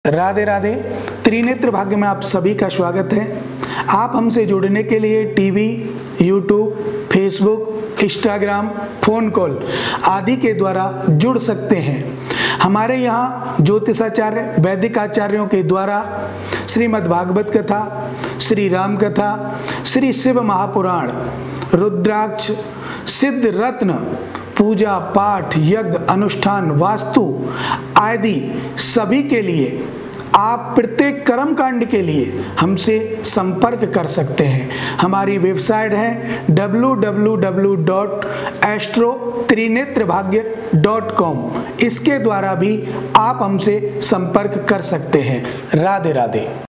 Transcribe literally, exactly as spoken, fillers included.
राधे राधे। त्रिनेत्र भाग्य में आप सभी का स्वागत है। आप हमसे जुड़ने के लिए TV, YouTube, Facebook, Instagram, phone call आदि के द्वारा जुड़ सकते हैं। हमारे यहाँ ज्योतिषाचार्य वैदिक आचार्यों के द्वारा श्रीमद् भागवत कथा, श्री राम कथा, श्री शिव महापुराण, रुद्राक्ष, सिद्ध रत्न, पूजा पाठ, यज्ञ, अनुष्ठान, वास्तु आदि सभी के लिए आप प्रत्येक कर्म कांड के लिए हमसे संपर्क कर सकते हैं। हमारी वेबसाइट है W W W dot astro Trinetra Bhagya dot com. इसके द्वारा भी आप हमसे संपर्क कर सकते हैं। राधे राधे।